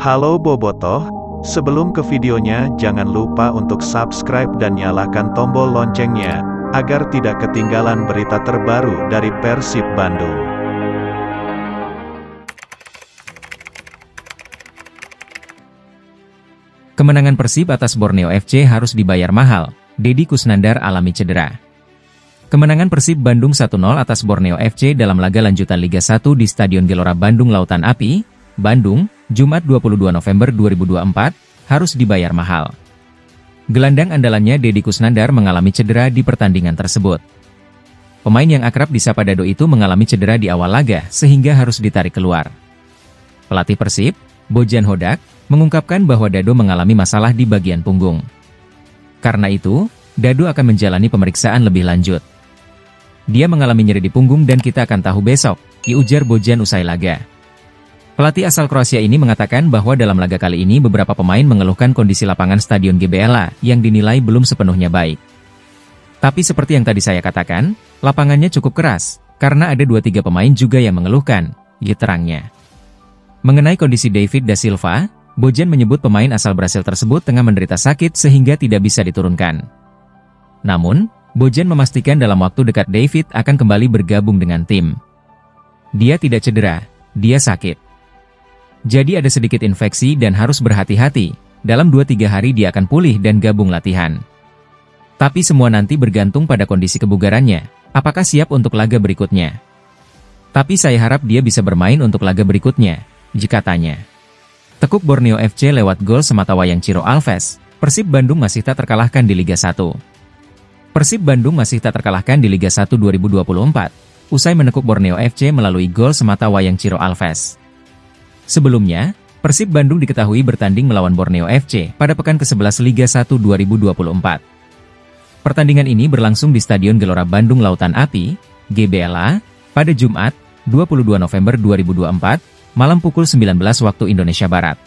Halo Bobotoh, sebelum ke videonya jangan lupa untuk subscribe dan nyalakan tombol loncengnya, agar tidak ketinggalan berita terbaru dari Persib Bandung. Kemenangan Persib atas Borneo FC harus dibayar mahal, Deddy Kusnandar alami cedera. Kemenangan Persib Bandung 1-0 atas Borneo FC dalam laga lanjutan Liga 1 di Stadion Gelora Bandung Lautan Api, Bandung, Jumat 22 November 2024, harus dibayar mahal. Gelandang andalannya Deddy Kusnandar mengalami cedera di pertandingan tersebut. Pemain yang akrab disapa Dado itu mengalami cedera di awal laga sehingga harus ditarik keluar. Pelatih Persib, Bojan Hodak, mengungkapkan bahwa Dado mengalami masalah di bagian punggung. Karena itu, Dado akan menjalani pemeriksaan lebih lanjut. Dia mengalami nyeri di punggung dan kita akan tahu besok, diujar Bojan usai laga. Pelatih asal Kroasia ini mengatakan bahwa dalam laga kali ini beberapa pemain mengeluhkan kondisi lapangan Stadion GBLA yang dinilai belum sepenuhnya baik. Tapi seperti yang tadi saya katakan, lapangannya cukup keras, karena ada 2-3 pemain juga yang mengeluhkan, terangnya. Mengenai kondisi David da Silva, Bojan menyebut pemain asal Brasil tersebut tengah menderita sakit sehingga tidak bisa diturunkan. Namun, Bojan memastikan dalam waktu dekat David akan kembali bergabung dengan tim. Dia tidak cedera, dia sakit. Jadi ada sedikit infeksi dan harus berhati-hati, dalam 2-3 hari dia akan pulih dan gabung latihan. Tapi semua nanti bergantung pada kondisi kebugarannya, apakah siap untuk laga berikutnya. Tapi saya harap dia bisa bermain untuk laga berikutnya, katanya. Tekuk Borneo FC lewat gol sematawayang Ciro Alves, Persib Bandung masih tak terkalahkan di Liga 1. Persib Bandung masih tak terkalahkan di Liga 1 2024, usai menekuk Borneo FC melalui gol sematawayang Ciro Alves. Sebelumnya, Persib Bandung diketahui bertanding melawan Borneo FC pada pekan ke-11 Liga 1 2024. Pertandingan ini berlangsung di Stadion Gelora Bandung Lautan Api, GBLA, pada Jumat, 22 November 2024, malam pukul 19 waktu Indonesia Barat.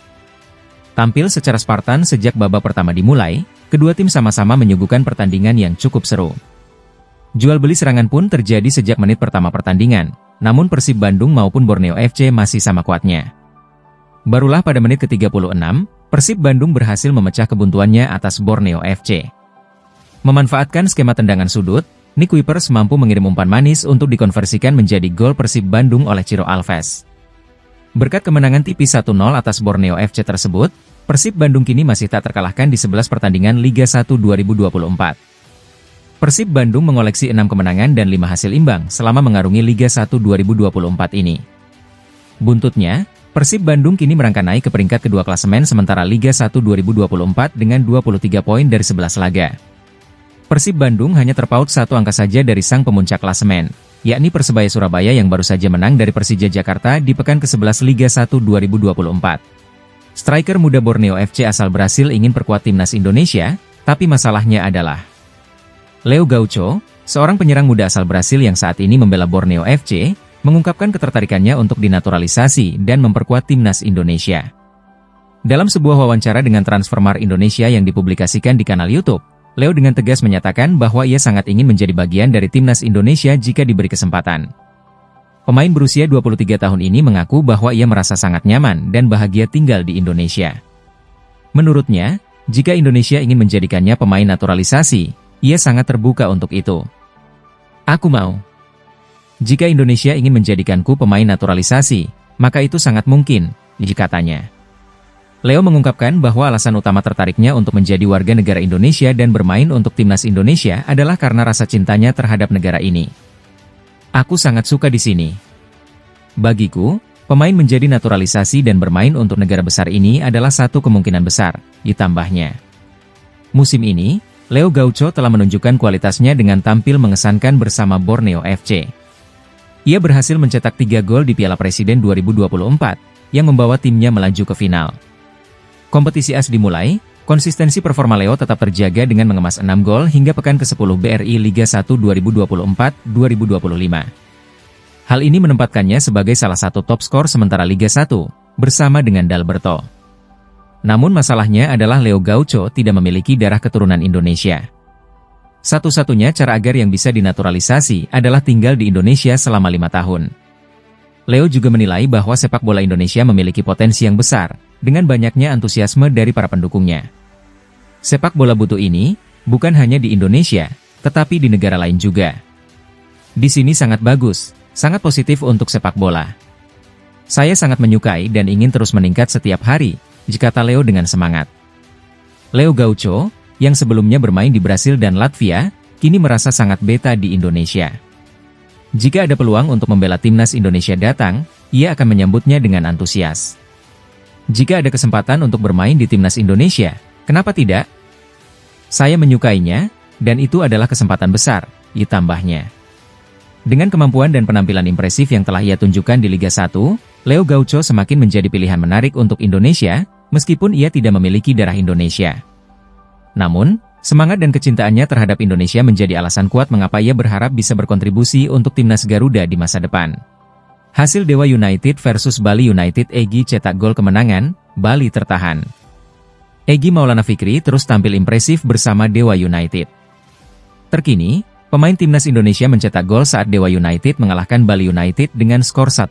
Tampil secara Spartan sejak babak pertama dimulai, kedua tim sama-sama menyuguhkan pertandingan yang cukup seru. Jual beli serangan pun terjadi sejak menit pertama pertandingan, namun Persib Bandung maupun Borneo FC masih sama kuatnya. Barulah pada menit ke-36, Persib Bandung berhasil memecah kebuntuannya atas Borneo FC. Memanfaatkan skema tendangan sudut, Nick Kuipers mampu mengirim umpan manis untuk dikonversikan menjadi gol Persib Bandung oleh Ciro Alves. Berkat kemenangan tipis 1-0 atas Borneo FC tersebut, Persib Bandung kini masih tak terkalahkan di 11 pertandingan Liga 1 2024. Persib Bandung mengoleksi 6 kemenangan dan 5 hasil imbang selama mengarungi Liga 1 2024 ini. Buntutnya, Persib Bandung kini merangkak naik ke peringkat kedua klasemen sementara Liga 1 2024 dengan 23 poin dari 11 laga. Persib Bandung hanya terpaut 1 angka saja dari sang pemuncak klasemen, yakni Persebaya Surabaya yang baru saja menang dari Persija Jakarta di pekan ke-11 Liga 1 2024. Striker muda Borneo FC asal Brasil ingin perkuat timnas Indonesia, tapi masalahnya adalah Leo Gaucho, seorang penyerang muda asal Brasil yang saat ini membela Borneo FC, mengungkapkan ketertarikannya untuk dinaturalisasi dan memperkuat timnas Indonesia. Dalam sebuah wawancara dengan Transfermarkt Indonesia yang dipublikasikan di kanal YouTube, Leo dengan tegas menyatakan bahwa ia sangat ingin menjadi bagian dari timnas Indonesia jika diberi kesempatan. Pemain berusia 23 tahun ini mengaku bahwa ia merasa sangat nyaman dan bahagia tinggal di Indonesia. Menurutnya, jika Indonesia ingin menjadikannya pemain naturalisasi, ia sangat terbuka untuk itu. Aku mau. Jika Indonesia ingin menjadikanku pemain naturalisasi, maka itu sangat mungkin, katanya. Leo mengungkapkan bahwa alasan utama tertariknya untuk menjadi warga negara Indonesia dan bermain untuk timnas Indonesia adalah karena rasa cintanya terhadap negara ini. Aku sangat suka di sini. Bagiku, pemain menjadi naturalisasi dan bermain untuk negara besar ini adalah satu kemungkinan besar, ditambahnya. Musim ini, Leo Gaucho telah menunjukkan kualitasnya dengan tampil mengesankan bersama Borneo FC. Ia berhasil mencetak 3 gol di Piala Presiden 2024, yang membawa timnya melaju ke final. Kompetisi AS dimulai, konsistensi performa Leo tetap terjaga dengan mengemas 6 gol hingga pekan ke-10 BRI Liga 1 2024-2025. Hal ini menempatkannya sebagai salah satu top skor sementara Liga 1, bersama dengan Dalberto. Namun masalahnya adalah Leo Gaucho tidak memiliki darah keturunan Indonesia. Satu-satunya cara agar yang bisa dinaturalisasi adalah tinggal di Indonesia selama 5 tahun. Leo juga menilai bahwa sepak bola Indonesia memiliki potensi yang besar, dengan banyaknya antusiasme dari para pendukungnya. Sepak bola butuh ini, bukan hanya di Indonesia, tetapi di negara lain juga. Di sini sangat bagus, sangat positif untuk sepak bola. Saya sangat menyukai dan ingin terus meningkat setiap hari, kata Leo dengan semangat. Leo Gaucho, yang sebelumnya bermain di Brasil dan Latvia, kini merasa sangat beta di Indonesia. Jika ada peluang untuk membela timnas Indonesia datang, ia akan menyambutnya dengan antusias. Jika ada kesempatan untuk bermain di timnas Indonesia, kenapa tidak? Saya menyukainya, dan itu adalah kesempatan besar, ditambahnya. Dengan kemampuan dan penampilan impresif yang telah ia tunjukkan di Liga 1, Leo Gaucho semakin menjadi pilihan menarik untuk Indonesia, meskipun ia tidak memiliki darah Indonesia. Namun, semangat dan kecintaannya terhadap Indonesia menjadi alasan kuat mengapa ia berharap bisa berkontribusi untuk timnas Garuda di masa depan. Hasil Dewa United versus Bali United. Egy cetak gol kemenangan, Bali tertahan. Egy Maulana Fikri terus tampil impresif bersama Dewa United. Terkini, pemain timnas Indonesia mencetak gol saat Dewa United mengalahkan Bali United dengan skor 1-0.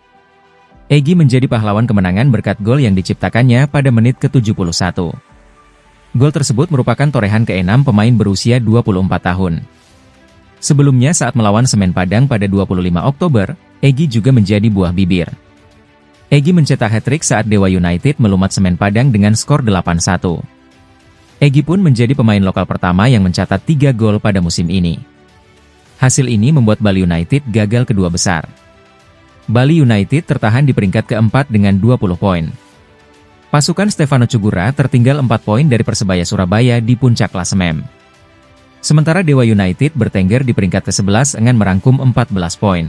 Egy menjadi pahlawan kemenangan berkat gol yang diciptakannya pada menit ke-71. Gol tersebut merupakan torehan ke-6 pemain berusia 24 tahun. Sebelumnya saat melawan Semen Padang pada 25 Oktober, Egy juga menjadi buah bibir. Egy mencetak hat-trick saat Dewa United melumat Semen Padang dengan skor 8-1. Egy pun menjadi pemain lokal pertama yang mencatat 3 gol pada musim ini. Hasil ini membuat Bali United gagal kedua besar. Bali United tertahan di peringkat keempat dengan 20 poin. Pasukan Stefano Cugura tertinggal 4 poin dari Persebaya Surabaya di puncak klasemen. Sementara Dewa United bertengger di peringkat ke-11 dengan merangkum 14 poin.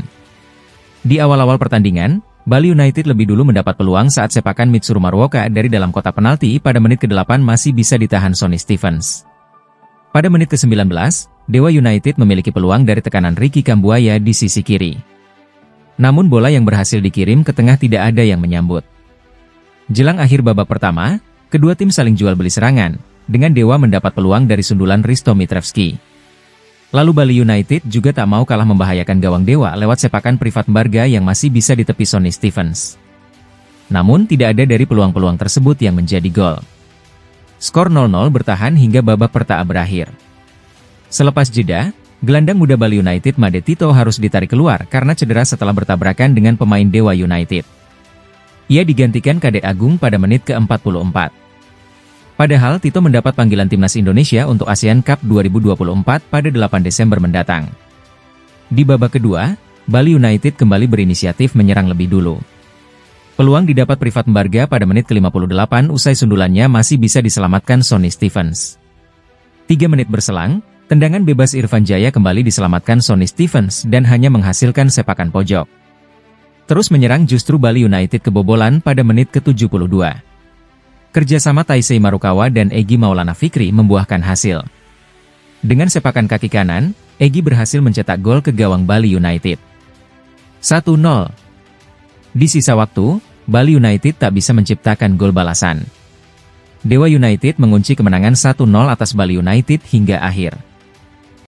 Di awal-awal pertandingan, Bali United lebih dulu mendapat peluang saat sepakan Mitsuru Maruoka dari dalam kotak penalti pada menit ke-8 masih bisa ditahan Sonny Stevens. Pada menit ke-19, Dewa United memiliki peluang dari tekanan Ricky Kambuaya di sisi kiri. Namun bola yang berhasil dikirim ke tengah tidak ada yang menyambut. Jelang akhir babak pertama, kedua tim saling jual beli serangan, dengan Dewa mendapat peluang dari sundulan Risto Mitrevski. Lalu Bali United juga tak mau kalah membahayakan gawang Dewa lewat sepakan Privat Mbarga yang masih bisa ditepi Sonny Stevens. Namun tidak ada dari peluang-peluang tersebut yang menjadi gol. Skor 0-0 bertahan hingga babak pertama berakhir. Selepas jeda, gelandang muda Bali United Made Tito harus ditarik keluar karena cedera setelah bertabrakan dengan pemain Dewa United. Ia digantikan Kadek Agung pada menit ke-44. Padahal Tito mendapat panggilan timnas Indonesia untuk ASEAN Cup 2024 pada 8 Desember mendatang. Di babak kedua, Bali United kembali berinisiatif menyerang lebih dulu. Peluang didapat Privat Mbarga pada menit ke-58 usai sundulannya masih bisa diselamatkan Sonny Stevens. 3 menit berselang, tendangan bebas Irfan Jaya kembali diselamatkan Sonny Stevens dan hanya menghasilkan sepakan pojok. Terus menyerang justru Bali United kebobolan pada menit ke-72. Kerjasama Taisei Marukawa dan Egy Maulana Fikri membuahkan hasil. Dengan sepakan kaki kanan, Egy berhasil mencetak gol ke gawang Bali United. 1-0. Di sisa waktu, Bali United tak bisa menciptakan gol balasan. Dewa United mengunci kemenangan 1-0 atas Bali United hingga akhir.